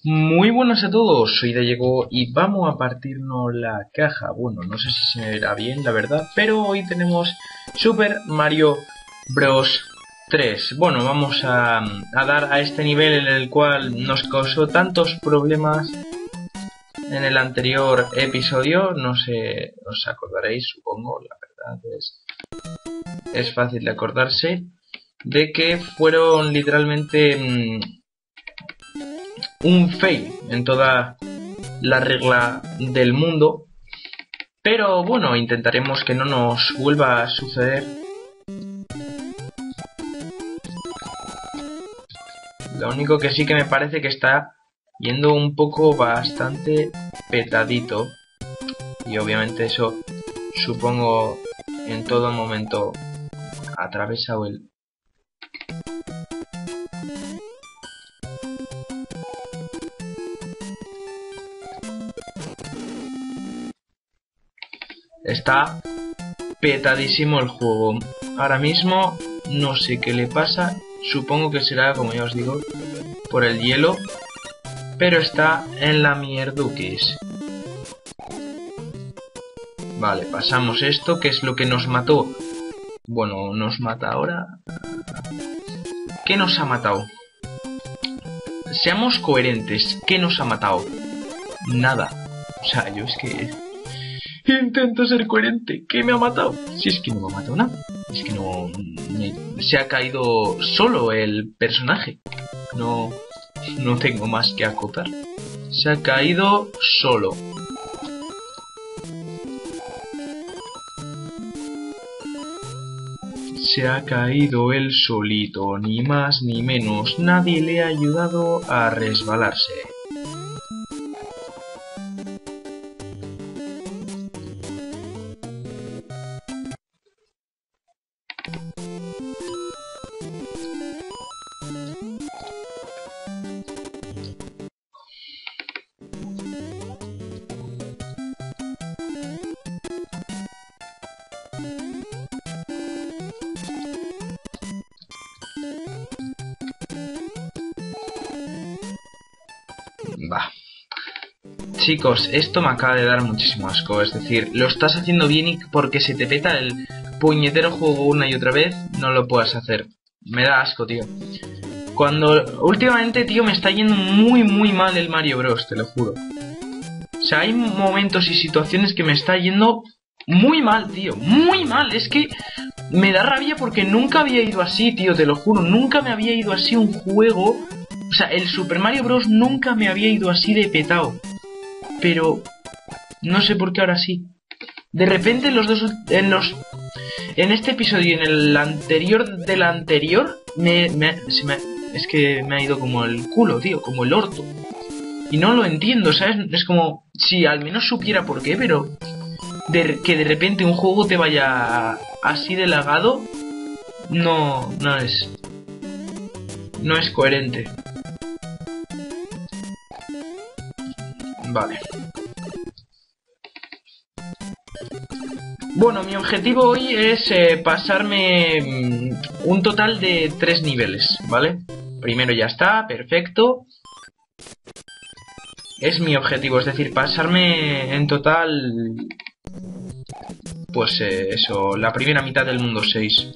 Muy buenas a todos, soy Dallego y vamos a partirnos la caja. Bueno, no sé si se me verá bien, la verdad, pero hoy tenemos Super Mario Bros. 3. Bueno, vamos a dar a este nivel en el cual nos causó tantos problemas en el anterior episodio. No sé, os acordaréis, supongo, la verdad es fácil de acordarse de que fueron literalmente un fail en toda la regla del mundo, pero bueno, intentaremos que no nos vuelva a suceder. Lo único que sí que me parece que está yendo un poco bastante petadito, y obviamente eso supongo en todo momento ha atravesado el... Está petadísimo el juego. Ahora mismo no sé qué le pasa. Supongo que será, como ya os digo, por el hielo. Pero está en la mierduquis. Vale, pasamos esto, que es lo que nos mató. Bueno, nos mata ahora. ¿Qué nos ha matado? Seamos coherentes. ¿Qué nos ha matado? Nada. O sea, yo es que... intento ser coherente. ¿Qué me ha matado? Si es que no me ha matado nada. Es que no... se ha caído solo el personaje. No tengo más que acotar. Se ha caído solo. Se ha caído él solito, ni más ni menos. Nadie le ha ayudado a resbalarse. Va. Chicos, esto me acaba de dar muchísimo asco. Es decir, lo estás haciendo bien y porque se te peta el puñetero juego una y otra vez, no lo puedas hacer. Me da asco, tío. Cuando últimamente, tío, me está yendo muy mal el Mario Bros, te lo juro. O sea, hay momentos y situaciones que me está yendo muy mal, tío. Muy mal. Es que me da rabia porque nunca había ido así, tío, te lo juro. Nunca me había ido así un juego. O sea, el Super Mario Bros. Nunca me había ido así de petado. Pero no sé por qué ahora sí. De repente en este episodio y en el anterior del anterior es que me ha ido como el culo, tío, como el orto. Y no lo entiendo, ¿sabes? Es como si al menos supiera por qué, pero que de repente un juego te vaya así de lagado no es coherente. Vale. Bueno, mi objetivo hoy es pasarme un total de 3 niveles, ¿vale? Primero ya está, perfecto. Es mi objetivo, es decir, pasarme en total... pues eso, la primera mitad del mundo 6.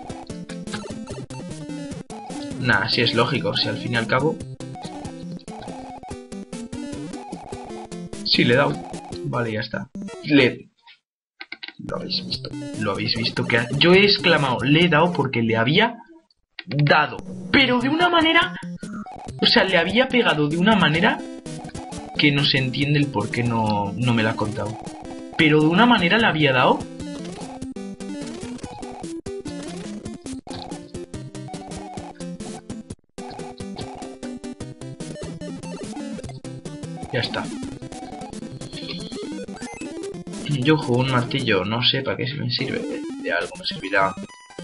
Nah, sí es lógico, si al fin y al cabo... sí, le he dado. Vale, ya está. Lo habéis visto. Lo habéis visto que yo he exclamado, le he dado porque le había dado. Pero de una manera... o sea, le había pegado de una manera que no se entiende el por qué no me la ha contado. Pero de una manera le había dado... ya está. Yo juego un martillo, no sé para qué se me sirve. De algo me servirá.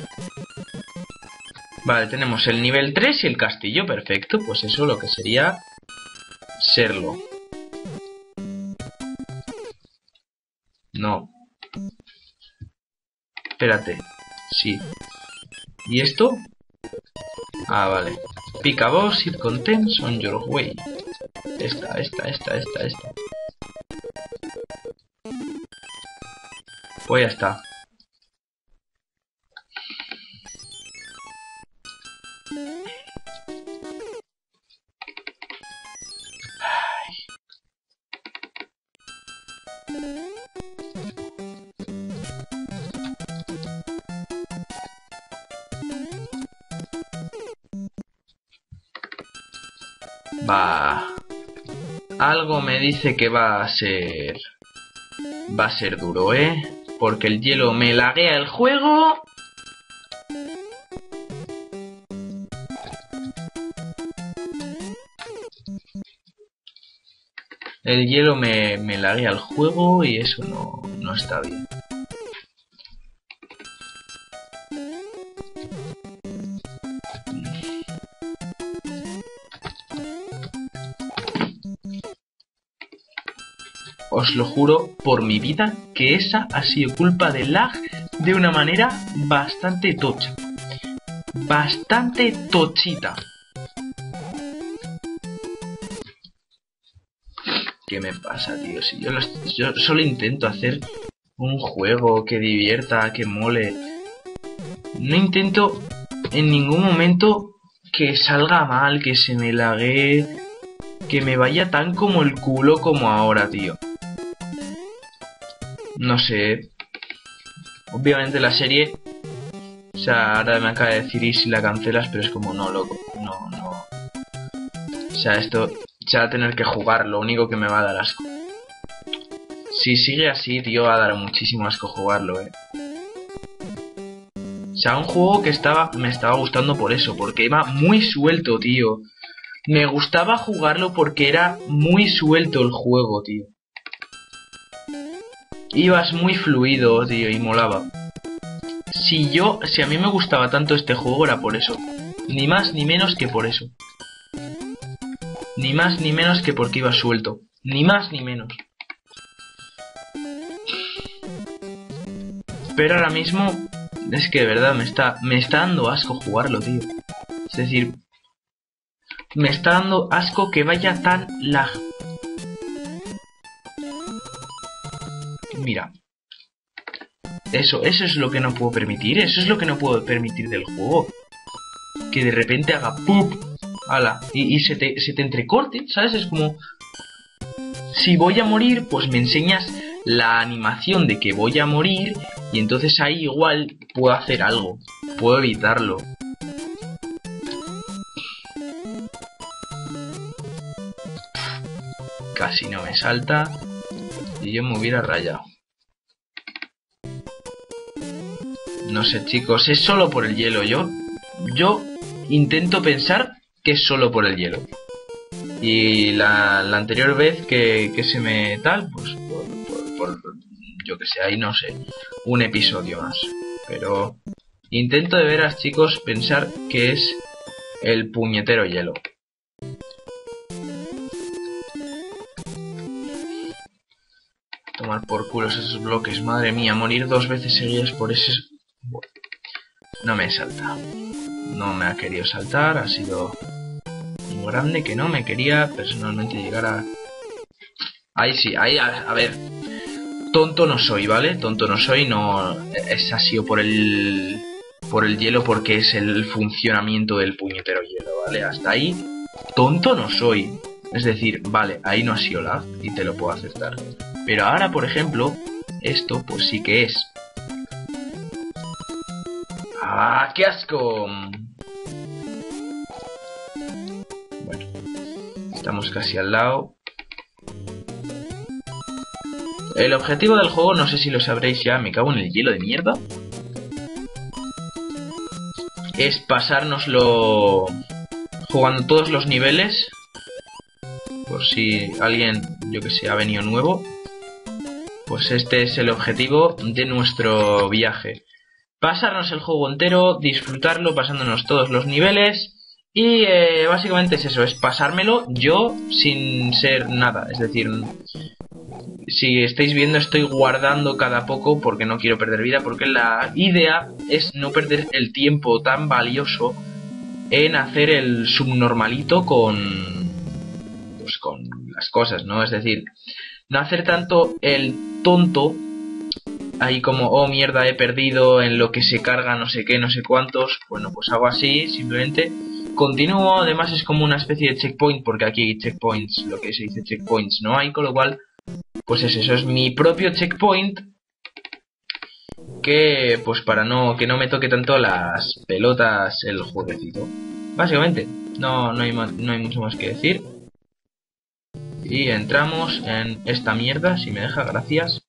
Vale, tenemos el nivel 3 y el castillo, perfecto. Pues eso lo que sería serlo. No. Espérate. Sí. ¿Y esto? Ah, vale. Pick a boss, it contents on your way. Esta. Pues ya está. Va. Algo me dice que va a ser duro, porque el hielo me laguea el juego. El hielo me laguea el juego y eso no está bien. Os lo juro por mi vida que esa ha sido culpa del lag de una manera bastante tocha. Bastante tochita. ¿Qué me pasa, tío? Si yo solo intento hacer un juego que divierta, que mole. No intento en ningún momento que salga mal, que se me laguee, que me vaya tan como el culo como ahora, tío. No sé. Obviamente la serie... O sea, ahora me acaba de decir y si la cancelas, pero es como, no, loco. No. O sea, esto se va a tener que jugar, lo único que me va a dar asco. Si sigue así, tío, va a dar muchísimo asco jugarlo, O sea, un juego que me estaba gustando por eso, porque iba muy suelto, tío. Me gustaba jugarlo porque era muy suelto el juego, tío. Ibas muy fluido, tío, y molaba. Si a mí me gustaba tanto este juego era por eso. Ni más ni menos que por eso. Ni más ni menos que porque iba suelto. Ni más ni menos. Pero ahora mismo es que de verdad me está dando asco jugarlo, tío. Es decir, me está dando asco que vaya tan lag. Mira. Eso es lo que no puedo permitir. Eso es lo que no puedo permitir del juego. Que de repente haga ¡pup! ¡Hala! Y se te entrecorte, ¿sabes? Es como... Si voy a morir, pues me enseñas la animación de que voy a morir. Y entonces ahí igual puedo hacer algo. Puedo evitarlo. Casi no me salta. Y yo me hubiera rayado. No sé, chicos, es solo por el hielo. Yo intento pensar que es solo por el hielo. Y la anterior vez que se me tal, pues por yo que sé, ahí no sé, un episodio más. Pero intento de veras, chicos, pensar que es el puñetero hielo. Tomar por culos esos bloques, madre mía, morir 2 veces seguidas por ese... Bueno, no me salta. No me ha querido saltar, ha sido un grande que no me quería personalmente llegar a... Ahí sí, ahí, a ver. Tonto no soy, ¿vale? Tonto no soy, no... Ha sido por el hielo porque es el funcionamiento del puñetero hielo, ¿vale? Hasta ahí, tonto no soy. Es decir, vale, ahí no ha sido lag y te lo puedo aceptar. Pero ahora, por ejemplo, esto pues sí que es. ¡Ah, qué asco! Bueno, estamos casi al lado. El objetivo del juego, no sé si lo sabréis ya, me cago en el hielo de mierda. Es pasárnoslo jugando todos los niveles. Por si alguien, yo que sé, ha venido nuevo. Pues este es el objetivo de nuestro viaje. Pasarnos el juego entero, disfrutarlo, pasándonos todos los niveles. Y básicamente es eso, es pasármelo yo sin ser nada. Es decir, si estáis viendo estoy guardando cada poco porque no quiero perder vida. Porque la idea es no perder el tiempo tan valioso en hacer el subnormalito con con las cosas, ¿no? Es decir, no hacer tanto el tonto ahí como, oh mierda, he perdido en lo que se carga no sé qué, no sé cuántos. Bueno, pues hago así, simplemente continúo. Además es como una especie de checkpoint, porque aquí checkpoints, lo que se dice checkpoints, no hay, con lo cual pues eso es mi propio checkpoint, que pues para que no me toque tanto las pelotas el jueguecito. Básicamente, no hay mucho más que decir. Y entramos en esta mierda, si me deja, gracias.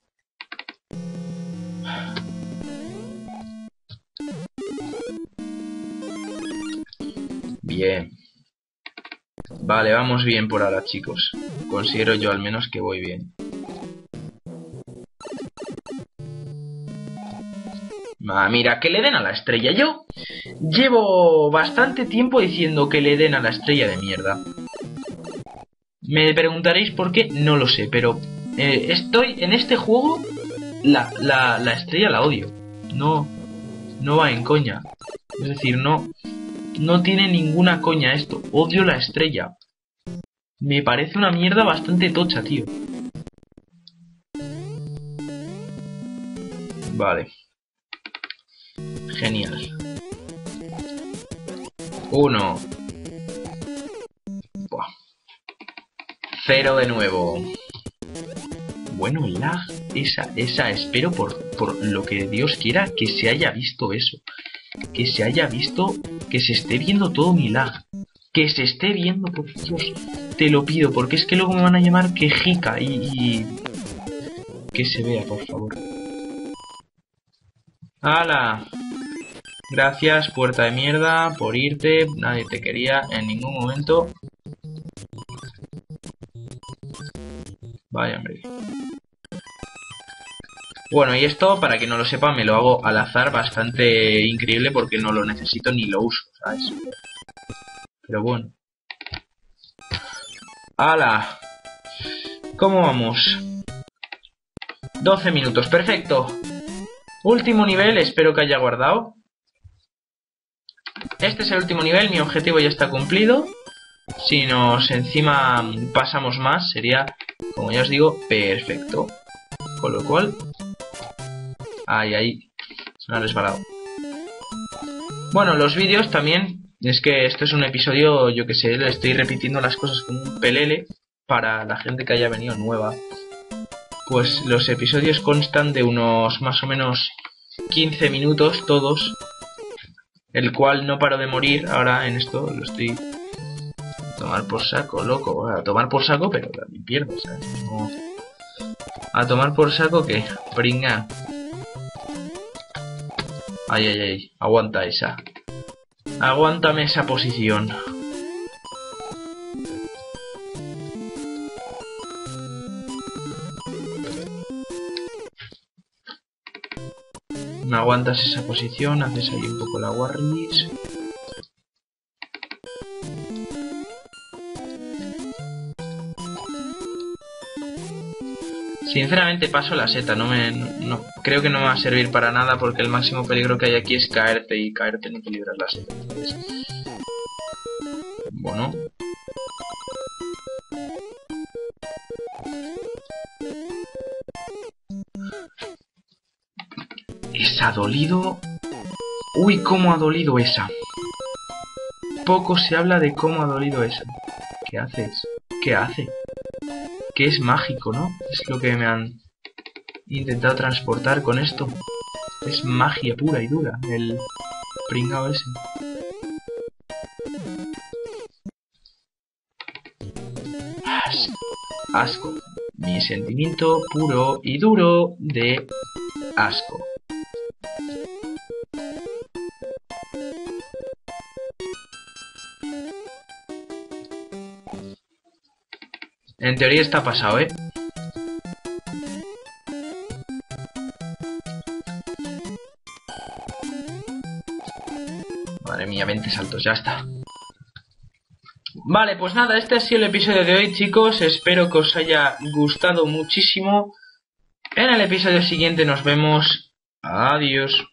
Bien. Vale, vamos bien por ahora, chicos. Considero yo al menos que voy bien. Mira, que le den a la estrella. Yo llevo bastante tiempo diciendo que le den a la estrella de mierda. Me preguntaréis por qué, no lo sé, pero estoy en este juego, la estrella la odio. No va en coña. Es decir, no tiene ninguna coña esto. Odio la estrella. Me parece una mierda bastante tocha, tío. Vale. Genial. 1. 0 de nuevo. Bueno, el lag. Esa espero por lo que Dios quiera que se haya visto eso. Que se haya visto, que se esté viendo todo mi lag. Que se esté viendo, por Dios. Te lo pido, porque es que luego me van a llamar quejica y... Que se vea, por favor. ¡Hala! Gracias, puerta de mierda, por irte. Nadie te quería en ningún momento. Vaya, hombre. Bueno, y esto, para que no lo sepa, me lo hago al azar, bastante increíble, porque no lo necesito ni lo uso, ¿sabes? Pero bueno. ¡Hala! ¿Cómo vamos? 12 minutos, perfecto. Último nivel, espero que haya guardado. Este es el último nivel, mi objetivo ya está cumplido. Si nos encima pasamos más, sería, como ya os digo, perfecto. Con lo cual... Ahí, se me ha resbalado. Bueno, los vídeos también, es que esto es un episodio, yo que sé, le estoy repitiendo las cosas como un pelele para la gente que haya venido nueva. Pues los episodios constan de unos más o menos 15 minutos todos, el cual no paro de morir. Ahora en esto lo estoy... A tomar por saco, loco. A tomar por saco, pero también pierdo, ¿sabes? No... A tomar por saco que... Pringa. Ay. Aguanta esa. Aguántame esa posición. No aguantas esa posición, haces ahí un poco la warris. Sinceramente paso la seta, creo que no me va a servir para nada porque el máximo peligro que hay aquí es caerte y caerte no equilibras la seta, ¿sabes? Bueno. Esa ha dolido. Uy, cómo ha dolido esa. Poco se habla de cómo ha dolido esa. ¿Qué haces? ¿Qué hace? Que es mágico, ¿no? Es lo que me han intentado transportar con esto. Es magia pura y dura, el pringao ese. Asco. Mi sentimiento puro y duro de asco. En teoría está pasado, ¿eh? Madre mía, 20 saltos, ya está. Vale, pues nada, este ha sido el episodio de hoy, chicos. Espero que os haya gustado muchísimo. En el episodio siguiente nos vemos. Adiós.